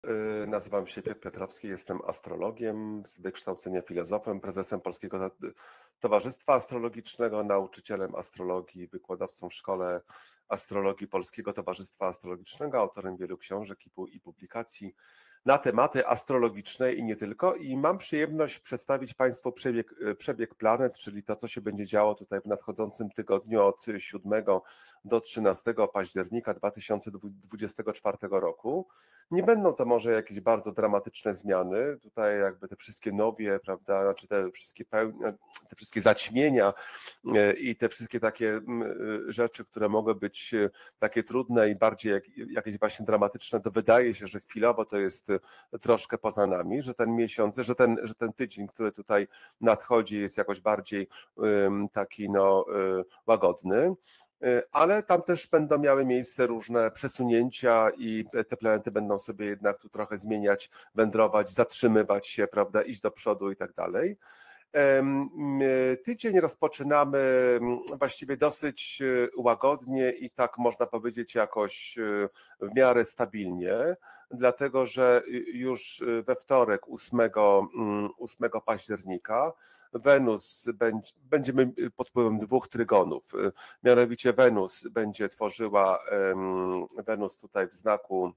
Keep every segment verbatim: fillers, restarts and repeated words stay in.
Y, Nazywam się Piotr Piotrowski, jestem astrologiem z wykształcenia filozofem, prezesem Polskiego Ta- Towarzystwa Astrologicznego, nauczycielem astrologii, wykładowcą w Szkole Astrologii Polskiego Towarzystwa Astrologicznego, autorem wielu książek i pu- i publikacji na tematy astrologiczne i nie tylko. I mam przyjemność przedstawić Państwu przebieg, przebieg planet, czyli to, co się będzie działo tutaj w nadchodzącym tygodniu od siódmego do trzynastego października dwa tysiące dwudziestego czwartego roku. Nie będą to może jakieś bardzo dramatyczne zmiany, tutaj jakby te wszystkie nowie, prawda, znaczy te wszystkie, pełne, te wszystkie zaćmienia i te wszystkie takie rzeczy, które mogą być takie trudne i bardziej jak, jakieś właśnie dramatyczne, to wydaje się, że chwilowo to jest troszkę poza nami, że ten miesiąc, że ten, że ten tydzień, który tutaj nadchodzi, jest jakoś bardziej taki no łagodny. Ale tam też będą miały miejsce różne przesunięcia i te planety będą sobie jednak tu trochę zmieniać, wędrować, zatrzymywać się, prawda, iść do przodu i tak dalej. Tydzień rozpoczynamy właściwie dosyć łagodnie i tak można powiedzieć jakoś w miarę stabilnie, dlatego że już we wtorek ósmego października Wenus będzie, będziemy pod wpływem dwóch trygonów, mianowicie Wenus będzie tworzyła, Wenus tutaj w znaku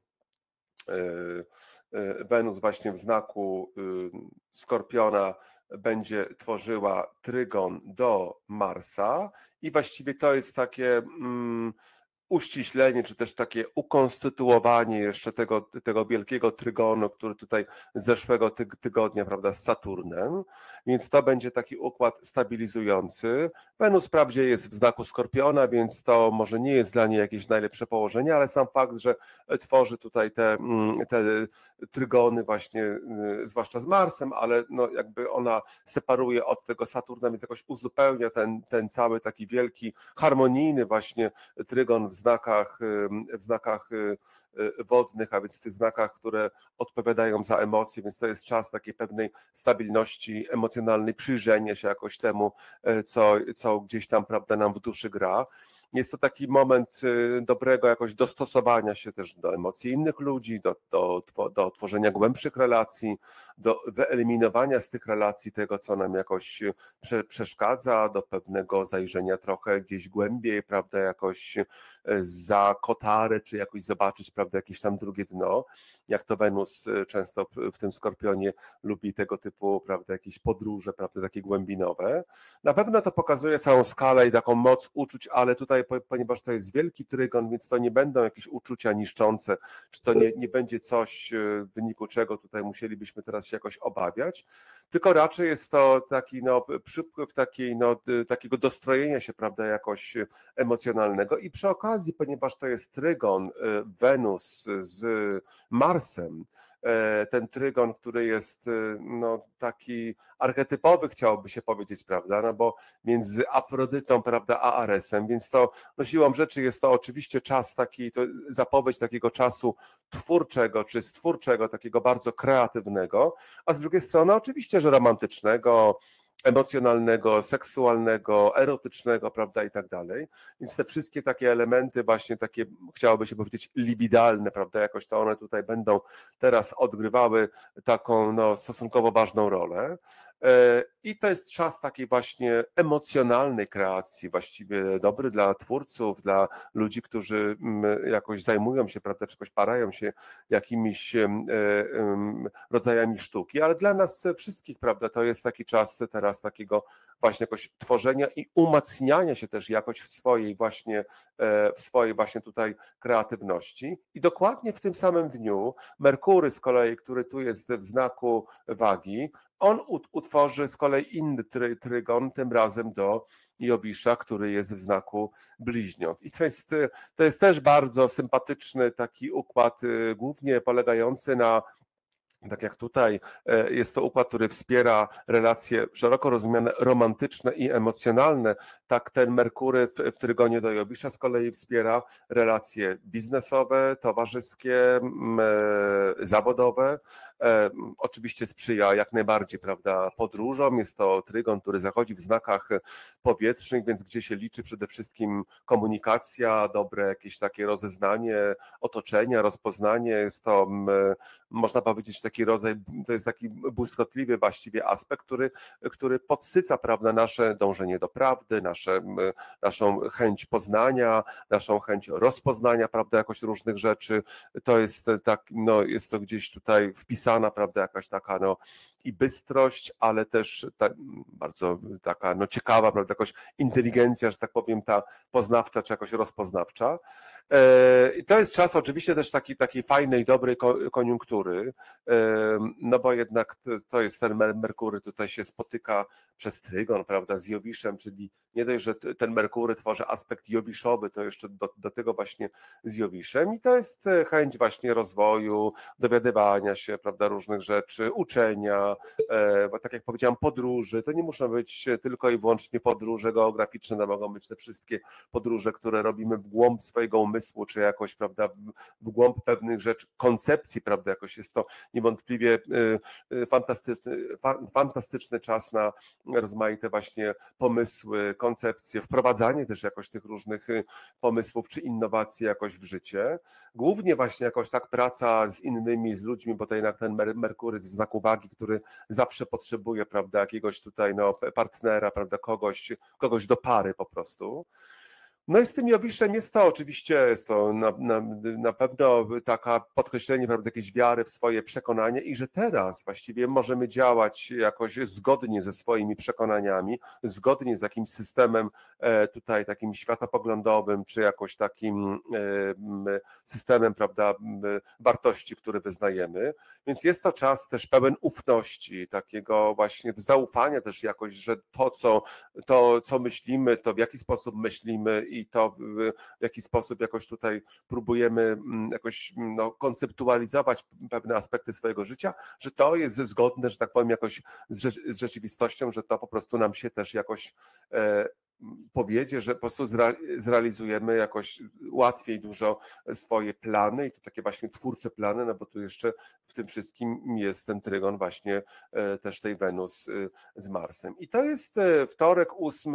Wenus właśnie w znaku Skorpiona będzie tworzyła trygon do Marsa i właściwie to jest takie mm, uściślenie, czy też takie ukonstytuowanie jeszcze tego, tego wielkiego trygonu, który tutaj z zeszłego tyg tygodnia, prawda, z Saturnem, więc to będzie taki układ stabilizujący. Wenus wprawdzie jest w znaku Skorpiona, więc to może nie jest dla niej jakieś najlepsze położenie, ale sam fakt, że tworzy tutaj te, te trygony właśnie, zwłaszcza z Marsem, ale no jakby ona separuje od tego Saturna, więc jakoś uzupełnia ten, ten cały taki wielki, harmonijny właśnie trygon w znakach, w znakach wodnych, a więc w tych znakach, które odpowiadają za emocje, więc to jest czas takiej pewnej stabilności emocjonalnej, przyjrzenia się jakoś temu, co, co gdzieś tam, prawda, nam w duszy gra. Jest to taki moment dobrego jakoś dostosowania się też do emocji innych ludzi, do, do, do tworzenia głębszych relacji, do wyeliminowania z tych relacji tego, co nam jakoś prze, przeszkadza, do pewnego zajrzenia trochę gdzieś głębiej, prawda, jakoś za kotarę, czy jakoś zobaczyć, prawda, jakieś tam drugie dno, jak to Wenus często w tym Skorpionie lubi tego typu, prawda, jakieś podróże, prawda, takie głębinowe. Na pewno to pokazuje całą skalę i taką moc uczuć, ale tutaj, ponieważ to jest wielki trygon, więc to nie będą jakieś uczucia niszczące, czy to nie, nie będzie coś, w wyniku czego tutaj musielibyśmy teraz się jakoś obawiać, tylko raczej jest to taki no, przypływ takiej, no, takiego dostrojenia się, prawda, jakoś emocjonalnego i przy okazji, ponieważ to jest trygon Wenus z Marsem, ten trygon, który jest no, taki archetypowy, chciałoby się powiedzieć, prawda, no bo między Afrodytą, prawda, a Aresem, więc to no, siłą rzeczy jest to oczywiście czas taki, to zapowiedź takiego czasu twórczego, czy stwórczego, takiego bardzo kreatywnego, a z drugiej strony oczywiście, że romantycznego, emocjonalnego, seksualnego, erotycznego, prawda, i tak dalej. Więc te wszystkie takie elementy właśnie takie, chciałoby się powiedzieć, libidalne, prawda, jakoś to one tutaj będą teraz odgrywały taką no, stosunkowo ważną rolę. I to jest czas takiej właśnie emocjonalnej kreacji, właściwie dobry dla twórców, dla ludzi, którzy jakoś zajmują się, prawda, czegoś parają się jakimiś rodzajami sztuki, ale dla nas wszystkich, prawda, to jest taki czas teraz takiego właśnie jakoś tworzenia i umacniania się też jakoś w swojej właśnie, w swojej właśnie tutaj kreatywności. I dokładnie w tym samym dniu Merkury z kolei, który tu jest w znaku wagi, on utworzy z kolei inny try, trygon, tym razem do Jowisza, który jest w znaku bliźniąt. I to jest, to jest też bardzo sympatyczny taki układ, głównie polegający na Tak jak tutaj jest to układ, który wspiera relacje szeroko rozumiane romantyczne i emocjonalne, tak ten Merkury w, w trygonie do Jowisza z kolei wspiera relacje biznesowe, towarzyskie, zawodowe. Oczywiście sprzyja jak najbardziej, prawda, podróżom. Jest to trygon, który zachodzi w znakach powietrznych, więc gdzie się liczy przede wszystkim komunikacja, dobre jakieś takie rozeznanie otoczenia, rozpoznanie. Jest to, można powiedzieć, taki rodzaj, to jest taki błyskotliwy właściwie aspekt, który, który podsyca, prawda, nasze dążenie do prawdy, nasze, naszą chęć poznania, naszą chęć rozpoznania, prawda, jakoś różnych rzeczy. To jest tak, no jest to gdzieś tutaj wpisana, prawda, jakaś taka, no i bystrość, ale też ta, bardzo taka, no ciekawa, prawda, jakoś inteligencja, że tak powiem, ta poznawcza, czy jakoś rozpoznawcza. I to jest czas oczywiście też takiej, takiej fajnej, dobrej koniunktury, no bo jednak to jest ten Merkury, tutaj się spotyka przez trygon, prawda, z Jowiszem, czyli nie dość, że ten Merkury tworzy aspekt jowiszowy, to jeszcze do, do tego właśnie z Jowiszem i to jest chęć właśnie rozwoju, dowiadywania się, prawda, różnych rzeczy, uczenia, bo tak jak powiedziałam, podróży, to nie muszą być tylko i wyłącznie podróże geograficzne, no mogą być te wszystkie podróże, które robimy w głąb swojego umysłu, czy jakoś, prawda, w głąb pewnych rzeczy, koncepcji, prawda, jakoś jest to niewątpliwie fantastyczny, fantastyczny czas na rozmaite właśnie pomysły, koncepcje, wprowadzanie też jakoś tych różnych pomysłów czy innowacji jakoś w życie. Głównie właśnie jakoś tak praca z innymi, z ludźmi, bo to jednak ten Merkury w znaku wagi, który zawsze potrzebuje, prawda, jakiegoś tutaj no, partnera, prawda, kogoś, kogoś do pary po prostu. No i z tym Jowiszem jest to oczywiście, jest to na, na, na pewno taka podkreślenie, prawda, jakiejś wiary w swoje przekonanie i że teraz właściwie możemy działać jakoś zgodnie ze swoimi przekonaniami, zgodnie z jakimś systemem tutaj takim światopoglądowym, czy jakoś takim systemem, prawda, wartości, które wyznajemy. Więc jest to czas też pełen ufności, takiego właśnie zaufania też jakoś, że to, co, to, co myślimy, to w jaki sposób myślimy i to w jaki sposób jakoś tutaj próbujemy jakoś no, konceptualizować pewne aspekty swojego życia, że to jest zgodne, że tak powiem, jakoś z, z rzeczywistością, że to po prostu nam się też jakoś e, powiedzie, że po prostu zrealizujemy jakoś łatwiej dużo swoje plany i to takie właśnie twórcze plany, no bo tu jeszcze w tym wszystkim jest ten trygon właśnie też tej Wenus z Marsem. I to jest wtorek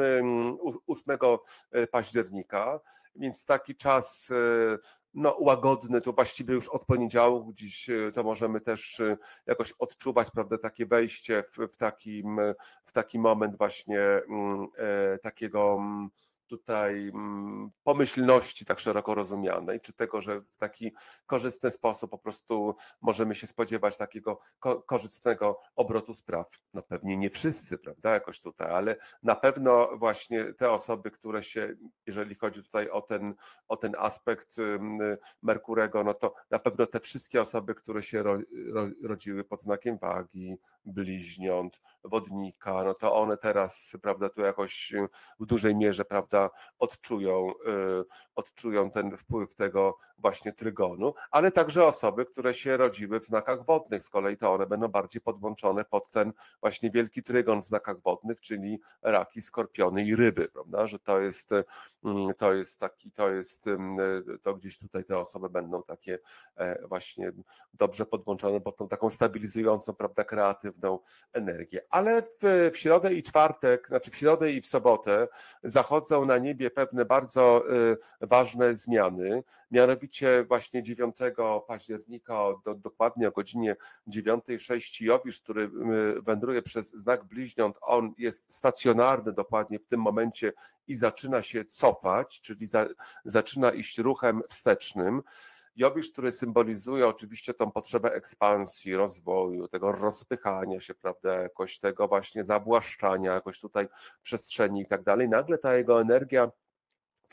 ósmego października, więc taki czas no, łagodny, to właściwie już od poniedziałku dziś to możemy też jakoś odczuwać, prawda, takie wejście w, w, takim, w taki moment właśnie e, takiego tutaj pomyślności tak szeroko rozumianej, czy tego, że w taki korzystny sposób po prostu możemy się spodziewać takiego ko- korzystnego obrotu spraw. No pewnie nie wszyscy, prawda, jakoś tutaj, ale na pewno właśnie te osoby, które się, jeżeli chodzi tutaj o ten, o ten aspekt Merkurego, no to na pewno te wszystkie osoby, które się ro, ro, rodziły pod znakiem wagi, bliźniąt, wodnika, no to one teraz, prawda, tu jakoś w dużej mierze, prawda, odczują, odczują ten wpływ tego właśnie trygonu, ale także osoby, które się rodziły w znakach wodnych, z kolei to one będą bardziej podłączone pod ten właśnie wielki trygon w znakach wodnych, czyli raki, skorpiony i ryby, prawda, że to jest, to jest taki, to jest, to gdzieś tutaj te osoby będą takie właśnie dobrze podłączone pod tą taką stabilizującą, prawda, kreatywną energię. Ale w, w środę i czwartek, znaczy w środę i w sobotę zachodzą na niebie pewne bardzo ważne zmiany, mianowicie właśnie dziewiątego października, do, dokładnie o godzinie dziewiątej sześć Jowisz, który wędruje przez znak bliźniąt, on jest stacjonarny dokładnie w tym momencie i zaczyna się cofać, czyli za, zaczyna iść ruchem wstecznym. Jowisz, który symbolizuje oczywiście tą potrzebę ekspansji, rozwoju, tego rozpychania się, prawda, jakoś tego właśnie zawłaszczania, jakoś tutaj przestrzeni i tak dalej. Nagle ta jego energia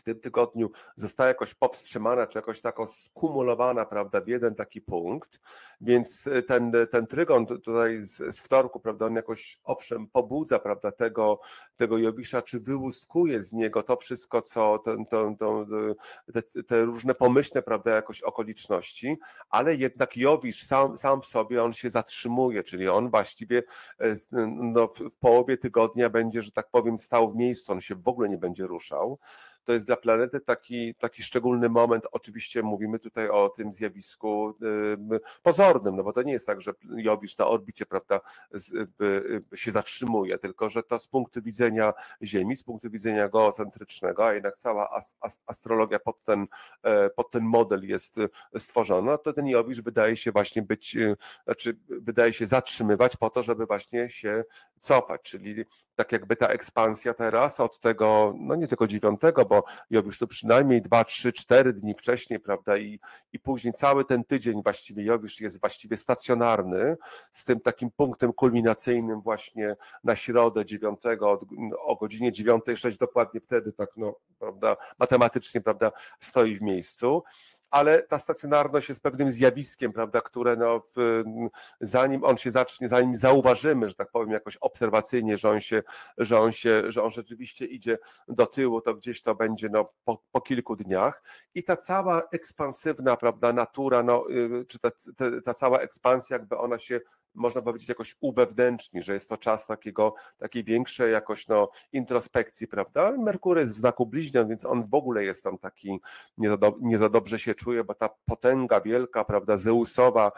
w tym tygodniu została jakoś powstrzymana, czy jakoś tako skumulowana, prawda, w jeden taki punkt, więc ten, ten trygon tutaj z, z wtorku, prawda, on jakoś owszem pobudza, prawda, tego, tego Jowisza, czy wyłuskuje z niego to wszystko, co ten, ten, ten, te, te różne pomyślne, prawda, jakoś okoliczności, ale jednak Jowisz sam, sam w sobie, on się zatrzymuje, czyli on właściwie no, w połowie tygodnia będzie, że tak powiem, stał w miejscu, on się w ogóle nie będzie ruszał. To jest dla planety taki, taki szczególny moment. Oczywiście mówimy tutaj o tym zjawisku y, pozornym, no bo to nie jest tak, że Jowisz na orbicie, prawda, z, y, y, się zatrzymuje, tylko że to z punktu widzenia Ziemi, z punktu widzenia geocentrycznego, a jednak cała as, as, astrologia pod ten, y, pod ten model jest stworzona, to ten Jowisz wydaje się właśnie być, y, znaczy wydaje się zatrzymywać po to, żeby właśnie się cofać, czyli tak jakby ta ekspansja teraz od tego, no nie tylko dziewiątego, bo Jowisz to przynajmniej dwa, trzy, cztery dni wcześniej, prawda, i, i później cały ten tydzień właściwie Jowisz jest właściwie stacjonarny, z tym takim punktem kulminacyjnym właśnie na środę dziewiątego o godzinie dziewiątej sześć dokładnie wtedy, tak no, prawda, matematycznie, prawda, stoi w miejscu. Ale ta stacjonarność jest pewnym zjawiskiem, prawda, które no, w, zanim on się zacznie, zanim zauważymy, że tak powiem, jakoś obserwacyjnie, że on się, że on się, że on rzeczywiście idzie do tyłu, to gdzieś to będzie no, po, po kilku dniach. I ta cała ekspansywna, prawda, natura, no, czy ta, ta, ta cała ekspansja, jakby ona się, można powiedzieć, jakoś uwewnętrzni, że jest to czas takiego, takiej większej jakoś no, introspekcji, prawda? Merkury jest w znaku bliźniąt, więc on w ogóle jest tam taki, nie za, do, nie za dobrze się czuje, bo ta potęga wielka, prawda, Zeusowa,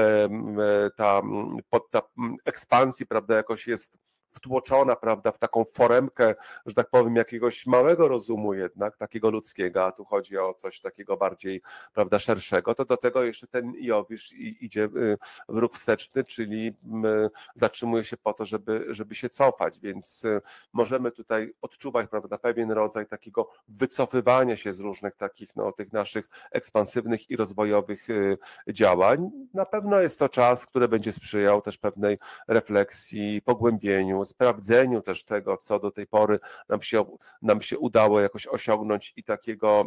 ta, ta ekspansji, prawda, jakoś jest wtłoczona, prawda, w taką foremkę, że tak powiem, jakiegoś małego rozumu jednak, takiego ludzkiego, a tu chodzi o coś takiego bardziej, prawda, szerszego, to do tego jeszcze ten Jowisz idzie w ruch wsteczny, czyli zatrzymuje się po to, żeby, żeby się cofać, więc możemy tutaj odczuwać, prawda, pewien rodzaj takiego wycofywania się z różnych takich, no, tych naszych ekspansywnych i rozwojowych działań. Na pewno jest to czas, który będzie sprzyjał też pewnej refleksji, pogłębieniu, sprawdzeniu też tego, co do tej pory nam się, nam się udało jakoś osiągnąć i takiego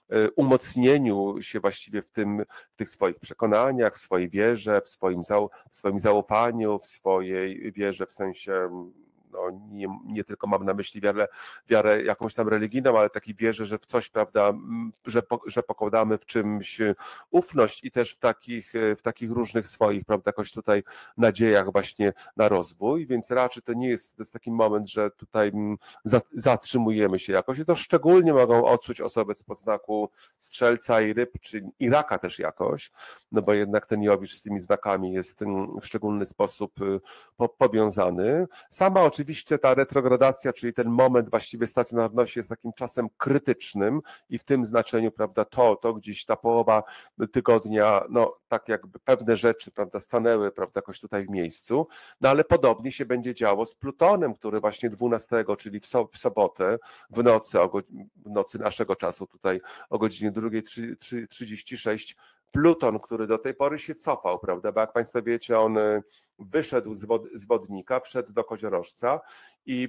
umocnieniu się właściwie w tym, w tych swoich przekonaniach, w swojej wierze, w swoim, zau, w swoim zaufaniu, w swojej wierze w sensie no, nie, nie tylko mam na myśli wiarę, wiarę jakąś tam religijną, ale takiej wierze, że w coś, prawda, że, po, że pokładamy w czymś ufność i też w takich, w takich różnych swoich, prawda, jakoś tutaj nadziejach właśnie na rozwój, więc raczej to nie jest, to jest taki moment, że tutaj zatrzymujemy się jakoś i to szczególnie mogą odczuć osoby z podznaku Strzelca i Ryb, czy i Raka też jakoś, no bo jednak ten Jowisz z tymi znakami jest w szczególny sposób powiązany. Sama oczywiście ta retrogradacja, czyli ten moment właściwie stacjonarności jest takim czasem krytycznym i w tym znaczeniu, prawda, to, to gdzieś ta połowa tygodnia, no tak jakby pewne rzeczy, prawda, stanęły, prawda, jakoś tutaj w miejscu, no ale podobnie się będzie działo z Plutonem, który właśnie dwunastego, czyli w, so, w sobotę, w nocy, o, w nocy naszego czasu tutaj o godzinie drugiej trzydzieści sześć, Pluton, który do tej pory się cofał, prawda, bo jak Państwo wiecie, on wyszedł z, wod, z wodnika, wszedł do koziorożca i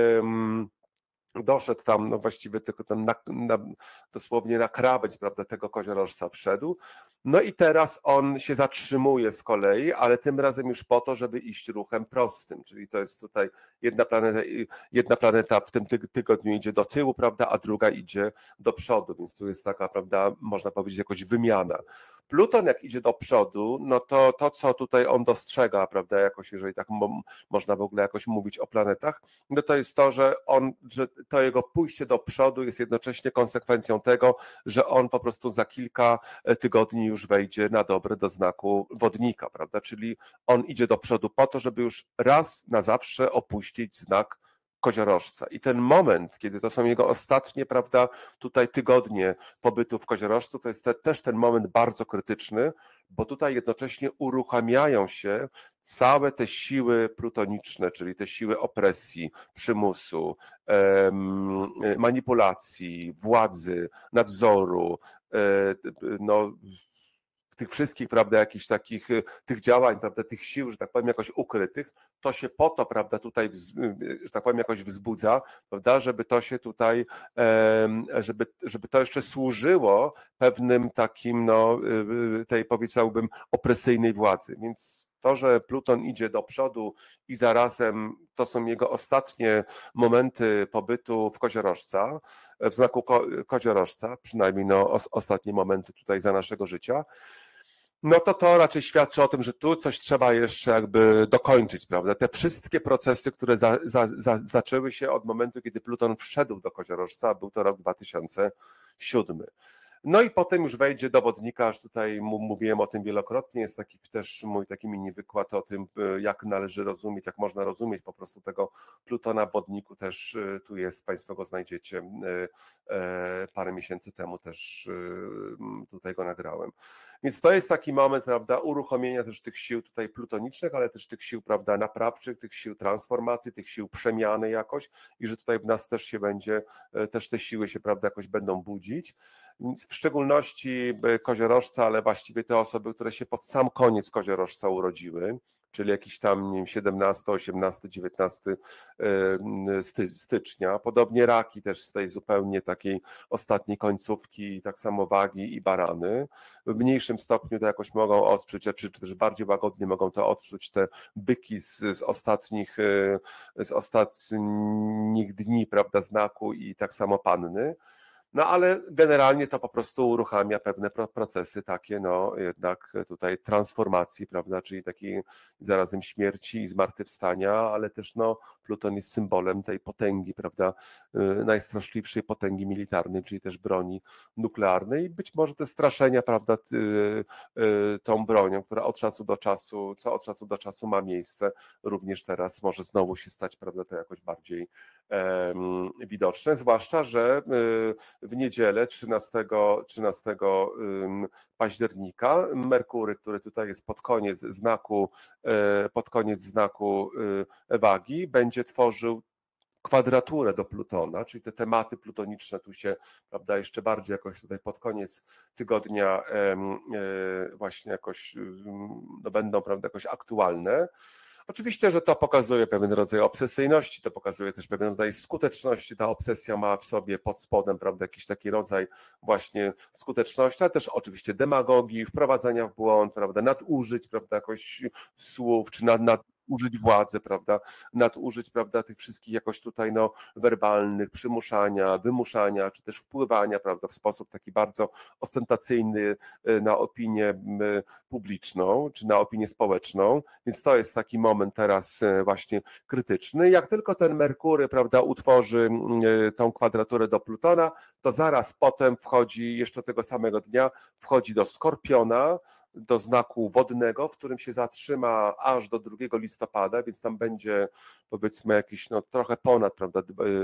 mm, doszedł tam, no właściwie tylko tam na, na, dosłownie na krawędź, prawda, tego koziorożca wszedł. No i teraz on się zatrzymuje z kolei, ale tym razem już po to, żeby iść ruchem prostym, czyli to jest tutaj jedna planeta, jedna planeta w tym tygodniu idzie do tyłu, prawda, a druga idzie do przodu, więc tu jest taka, prawda, można powiedzieć jakoś wymiana. Pluton jak idzie do przodu, no to to, co tutaj on dostrzega, prawda, jakoś, jeżeli tak mo można w ogóle jakoś mówić o planetach, no to jest to, że on, że to jego pójście do przodu jest jednocześnie konsekwencją tego, że on po prostu za kilka tygodni już wejdzie na dobre do znaku wodnika, prawda, czyli on idzie do przodu po to, żeby już raz na zawsze opuścić znak koziorożca. I ten moment, kiedy to są jego ostatnie, prawda, tutaj tygodnie pobytu w koziorożcu, to jest te, też ten moment bardzo krytyczny, bo tutaj jednocześnie uruchamiają się całe te siły plutoniczne, czyli te siły opresji, przymusu, em, manipulacji, władzy, nadzoru, e, no tych wszystkich, prawda, jakichś takich tych działań, prawda, tych sił, że tak powiem, jakoś ukrytych, to się po to, prawda, tutaj, że tak powiem, jakoś wzbudza, prawda, żeby to się tutaj, żeby, żeby to jeszcze służyło pewnym takim, no, tej, powiedziałbym, opresyjnej władzy. Więc to, że Pluton idzie do przodu i zarazem to są jego ostatnie momenty pobytu w Koziorożca, w znaku ko Koziorożca, przynajmniej no, os ostatnie momenty tutaj za naszego życia, no to to raczej świadczy o tym, że tu coś trzeba jeszcze jakby dokończyć, prawda? Te wszystkie procesy, które za, za, za, zaczęły się od momentu, kiedy Pluton wszedł do Koziorożca, był to rok dwa tysiące siódmy. No i potem już wejdzie do wodnika, aż tutaj mówiłem o tym wielokrotnie, jest taki też mój taki mini wykład o tym, jak należy rozumieć, jak można rozumieć po prostu tego Plutona w wodniku, też tu jest, Państwo go znajdziecie, parę miesięcy temu też tutaj go nagrałem. Więc to jest taki moment, prawda, uruchomienia też tych sił tutaj plutonicznych, ale też tych sił, prawda, naprawczych, tych sił transformacji, tych sił przemiany jakoś i że tutaj w nas też się będzie, też te siły się, prawda, jakoś będą budzić. Więc w szczególności Koziorożca, ale właściwie te osoby, które się pod sam koniec Koziorożca urodziły, czyli jakiś tam, nie wiem, siedemnasty, osiemnasty, dziewiętnasty stycznia. Podobnie raki też z tej zupełnie takiej ostatniej końcówki, tak samo wagi i barany. W mniejszym stopniu to jakoś mogą odczuć, czy też bardziej łagodnie mogą to odczuć te byki z, z ostatnich, z ostatnich dni, prawda, znaku i tak samo panny. No ale generalnie to po prostu uruchamia pewne procesy takie, no jednak tutaj transformacji, prawda, czyli takiej zarazem śmierci i zmartwychwstania, ale też no Pluton jest symbolem tej potęgi, prawda, najstraszliwszej potęgi militarnej, czyli też broni nuklearnej i być może te straszenia, prawda, tą bronią, która od czasu do czasu, co od czasu do czasu ma miejsce, również teraz może znowu się stać, prawda, to jakoś bardziej um, widoczne, zwłaszcza, że w niedzielę trzynastego października Merkury, który tutaj jest pod koniec znaku, pod koniec znaku wagi, będzie tworzył kwadraturę do Plutona, czyli te tematy plutoniczne tu się, prawda, jeszcze bardziej jakoś tutaj pod koniec tygodnia właśnie jakoś no, będą, prawda, jakoś aktualne. Oczywiście, że to pokazuje pewien rodzaj obsesyjności, to pokazuje też pewien rodzaj skuteczności. Ta obsesja ma w sobie pod spodem, prawda, jakiś taki rodzaj właśnie skuteczności, ale też oczywiście demagogii, wprowadzania w błąd, prawda, nadużyć, prawda, jakoś słów, czy nad, nad użyć władzy, prawda, nadużyć, prawda, tych wszystkich jakoś tutaj no werbalnych, przymuszania, wymuszania, czy też wpływania, prawda, w sposób taki bardzo ostentacyjny na opinię publiczną, czy na opinię społeczną, więc to jest taki moment teraz właśnie krytyczny. Jak tylko ten Merkury, prawda, utworzy tą kwadraturę do Plutona, to zaraz potem wchodzi, jeszcze tego samego dnia, wchodzi do Skorpiona, do znaku wodnego, w którym się zatrzyma aż do drugiego listopada, więc tam będzie, powiedzmy, jakieś no, trochę ponad, prawda,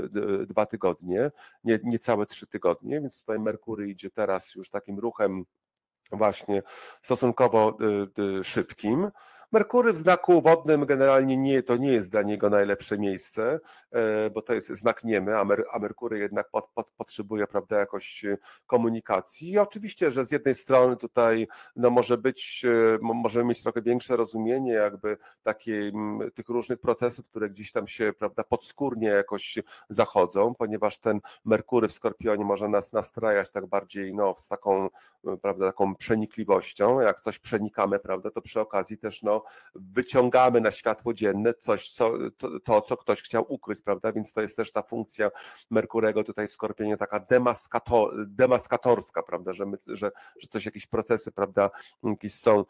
dwa tygodnie, nie, niecałe trzy tygodnie, więc tutaj Merkury idzie teraz już takim ruchem właśnie stosunkowo szybkim. Merkury w znaku wodnym generalnie nie, to nie jest dla niego najlepsze miejsce, bo to jest znak niemy, a, Mer, a Merkury jednak pod, pod, potrzebuje, prawda, jakoś komunikacji. I oczywiście, że z jednej strony tutaj no, może być, możemy mieć trochę większe rozumienie jakby takie, tych różnych procesów, które gdzieś tam się, prawda, podskórnie jakoś zachodzą, ponieważ ten Merkury w Skorpionie może nas nastrajać tak bardziej, no, z taką, prawda, taką przenikliwością. Jak coś przenikamy, prawda, to przy okazji też, no, wyciągamy na światło dzienne coś, co, to, to, co ktoś chciał ukryć, prawda, więc to jest też ta funkcja Merkurego tutaj w Skorpionie, taka demaskator, demaskatorska, prawda, że, my, że, że coś, jakieś procesy, prawda, jakieś są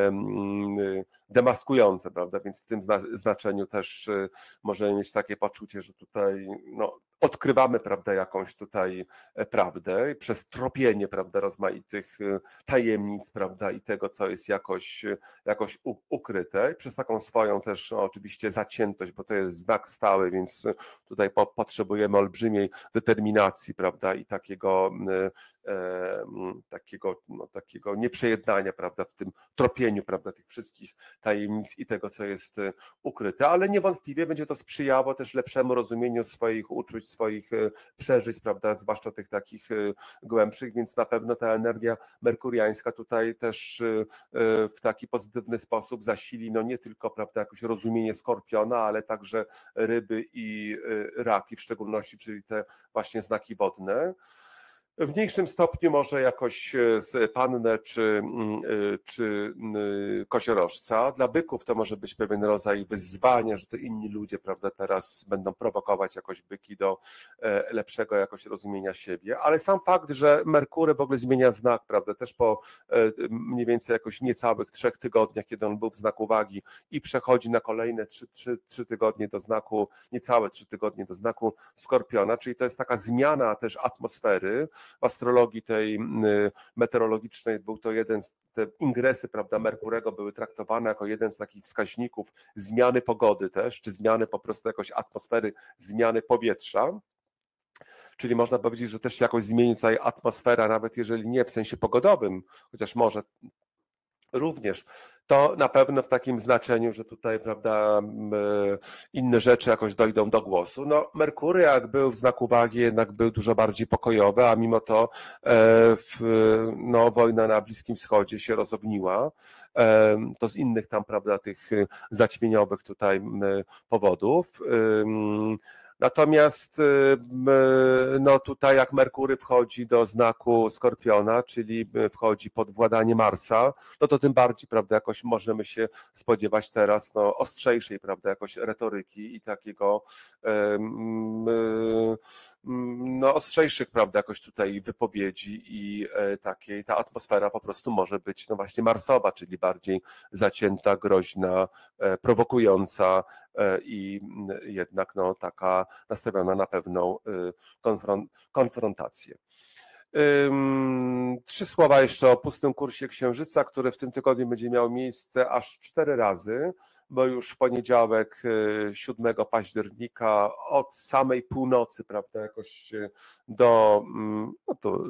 um, demaskujące, prawda, więc w tym znaczeniu też możemy mieć takie poczucie, że tutaj, no, odkrywamy, prawda, jakąś tutaj prawdę przez tropienie, prawda, rozmaitych tajemnic, prawda, i tego, co jest jakoś, jakoś ukryte, przez taką swoją też no, oczywiście zaciętość, bo to jest znak stały, więc tutaj po, potrzebujemy olbrzymiej determinacji, prawda, i takiego takiego, no, takiego nieprzejednania, prawda, w tym tropieniu, prawda, tych wszystkich tajemnic i tego, co jest ukryte, ale niewątpliwie będzie to sprzyjało też lepszemu rozumieniu swoich uczuć, swoich przeżyć, prawda, zwłaszcza tych takich głębszych, więc na pewno ta energia merkuriańska tutaj też w taki pozytywny sposób zasili, no nie tylko, prawda, jakoś rozumienie skorpiona, ale także ryby i raki w szczególności, czyli te właśnie znaki wodne. W mniejszym stopniu może jakoś z pannę czy, czy koziorożca. Dla byków to może być pewien rodzaj wyzwania, że to inni ludzie, prawda, teraz będą prowokować jakoś byki do lepszego jakoś rozumienia siebie, ale sam fakt, że Merkury w ogóle zmienia znak, prawda, też po mniej więcej jakoś niecałych trzech tygodniach, kiedy on był w znaku wagi i przechodzi na kolejne trzy, trzy, trzy tygodnie do znaku, niecałe trzy tygodnie do znaku skorpiona, czyli to jest taka zmiana też atmosfery. W astrologii tej meteorologicznej był to jeden z, te ingresy, prawda, Merkurego były traktowane jako jeden z takich wskaźników zmiany pogody też, czy zmiany po prostu jakoś atmosfery, zmiany powietrza. Czyli można powiedzieć, że też się jakoś zmieni tutaj atmosfera, nawet jeżeli nie w sensie pogodowym, chociaż może również, to na pewno w takim znaczeniu, że tutaj, prawda, inne rzeczy jakoś dojdą do głosu. No, Merkury, jak był w znaku wagi, jednak był dużo bardziej pokojowy, a mimo to w, no, wojna na Bliskim Wschodzie się rozogniła. To z innych tam, prawda, tych zaćmieniowych tutaj powodów. Natomiast no tutaj jak Merkury wchodzi do znaku Skorpiona, czyli wchodzi pod władanie Marsa, no to tym bardziej, prawda, jakoś możemy się spodziewać teraz no, ostrzejszej, prawda, jakoś retoryki i takiego no ostrzejszych, prawda, jakoś tutaj wypowiedzi i takiej, ta atmosfera po prostu może być no właśnie marsowa, czyli bardziej zacięta, groźna, prowokująca i jednak no taka nastawiona na pewną konfrontację. Trzy słowa jeszcze o pustym kursie Księżyca, który w tym tygodniu będzie miał miejsce aż cztery razy, bo już w poniedziałek siódmego października od samej północy, prawda, jakoś do, no to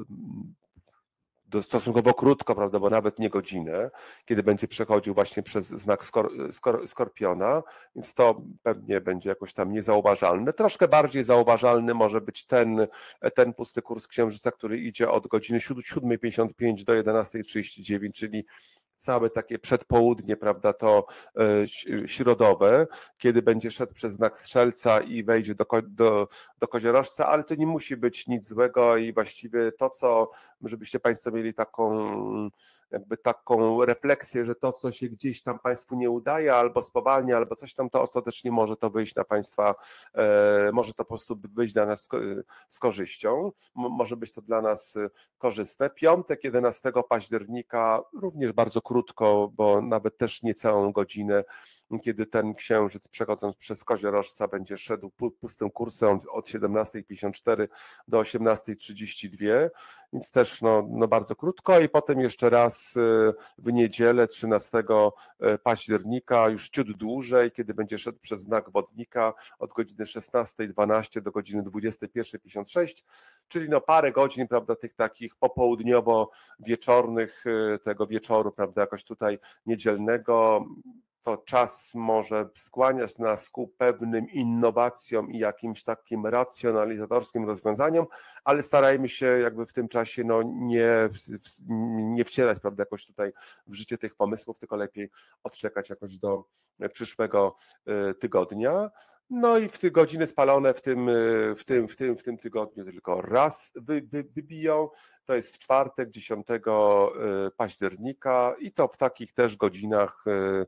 do stosunkowo krótko, prawda, bo nawet nie godzinę, kiedy będzie przechodził właśnie przez znak skor, skor, Skorpiona, więc to pewnie będzie jakoś tam niezauważalne. Troszkę bardziej zauważalny może być ten, ten pusty kurs Księżyca, który idzie od godziny siódmej pięćdziesiąt pięć do jedenastej trzydzieści dziewięć, czyli całe takie przedpołudnie, prawda, to środowe, kiedy będzie szedł przez znak Strzelca i wejdzie do, do, do Koziorożca, ale to nie musi być nic złego i właściwie to, co, żebyście Państwo mieli taką jakby taką refleksję, że to, co się gdzieś tam Państwu nie udaje, albo spowalnia, albo coś tam, to ostatecznie może to wyjść na Państwa, e, może to po prostu wyjść dla nas z, z korzyścią, M- może być to dla nas korzystne. Piątek, jedenastego października, również bardzo krótko, bo nawet też niecałą godzinę, kiedy ten księżyc przechodząc przez Koziorożca będzie szedł pustym kursem od siedemnastej pięćdziesiąt cztery do osiemnastej trzydzieści dwa, więc też no, no bardzo krótko i potem jeszcze raz w niedzielę trzynastego października już ciut dłużej, kiedy będzie szedł przez znak Wodnika od godziny szesnastej dwanaście do godziny dwudziestej pierwszej pięćdziesiąt sześć, czyli no parę godzin, prawda, tych takich popołudniowo-wieczornych, tego wieczoru, prawda, jakoś tutaj niedzielnego. To czas może skłaniać nas ku pewnym innowacjom i jakimś takim racjonalizatorskim rozwiązaniom, ale starajmy się jakby w tym czasie no nie, nie wcierać, prawda, jakoś tutaj w życie tych pomysłów, tylko lepiej odczekać jakoś do przyszłego tygodnia. No i w te godziny spalone w tym, w tym, w tym, w tym tygodniu tylko raz wy, wy, wybiją. To jest w czwartek, dziesiątego października i to w takich też godzinach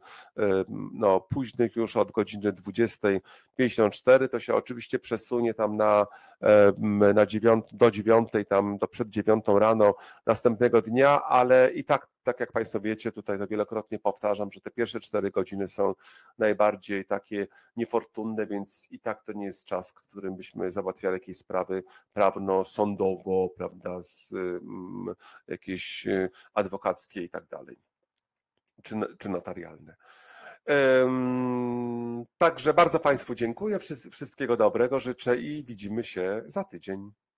no, późnych już od godziny dwudziestej pięćdziesiąt cztery. To się oczywiście przesunie tam na, na dziewiąt, do dziewiątej, tam do przed dziewiątą rano następnego dnia, ale i tak, tak jak Państwo wiecie, tutaj to wielokrotnie powtarzam, że te pierwsze cztery godziny są najbardziej takie niefortunne, więc i tak to nie jest czas, w którym byśmy załatwiali jakieś sprawy prawno-sądowo, prawda, z, um, jakieś adwokackie i tak dalej, czy, czy notarialne. Um, także bardzo Państwu dziękuję, wszystkiego dobrego życzę i widzimy się za tydzień.